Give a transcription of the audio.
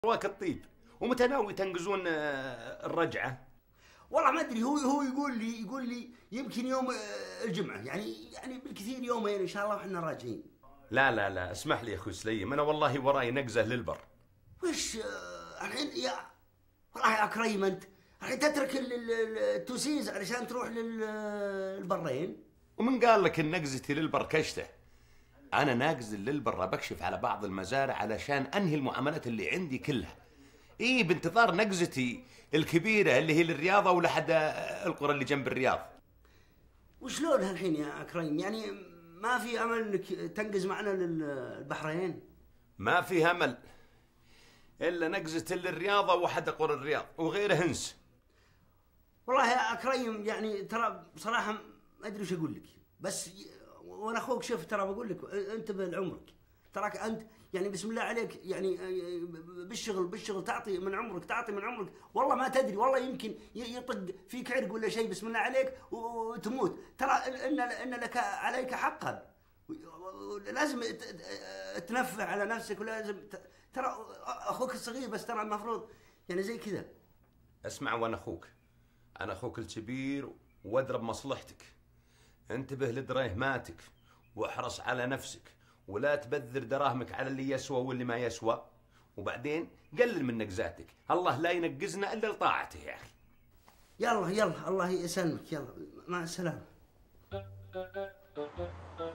واك الطيب. ومتى ناوي تنقزون الرجعة؟ والله ما ادري. هو يقول لي يمكن يوم الجمعه، يعني بالكثير يومين ان شاء الله واحنا راجعين. لا لا لا، اسمح لي يا اخوي سليم، انا والله وراي نقزة للبر. وش الحين يا والله يا كريم، انت الحين تترك التوسيز علشان تروح للبرين؟ ومن قال لك ان نقزتي للبر كشته؟ انا ناقز للبر بكشف على بعض المزارع علشان انهي المعاملات اللي عندي كلها. ايه، بانتظار نقزتي الكبيرة اللي هي للرياضة ولحد القرى اللي جنب الرياض. وشلون هالحين يا كريم؟ يعني ما في امل انك تنقز معنا للبحرين؟ ما في امل الا نقزة للرياضة وحد قرى الرياض، وغيره هنس. والله يا كريم يعني ترى بصراحة ما ادري وش اقول لك، بس وانا اخوك شوف ترى بقول لك انتبه لعمرك. تراك انت يعني بسم الله عليك، يعني بالشغل تعطي من عمرك، تعطي من عمرك، والله ما تدري، والله يمكن يطق فيك عرق ولا شيء بسم الله عليك وتموت. ترى ان لك عليك حقا، لازم تنفع على نفسك، ولازم ترى اخوك الصغير، بس ترى المفروض يعني زي كذا. اسمع، وانا اخوك، انا اخوك الكبير واضرب مصلحتك. انتبه لدراهماتك واحرص على نفسك، ولا تبذر دراهمك على اللي يسوى واللي ما يسوى. وبعدين قلل من نقزاتك، الله لا ينقزنا الا لطاعته يا اخي. يلا الله يسلمك، يلا مع السلامة.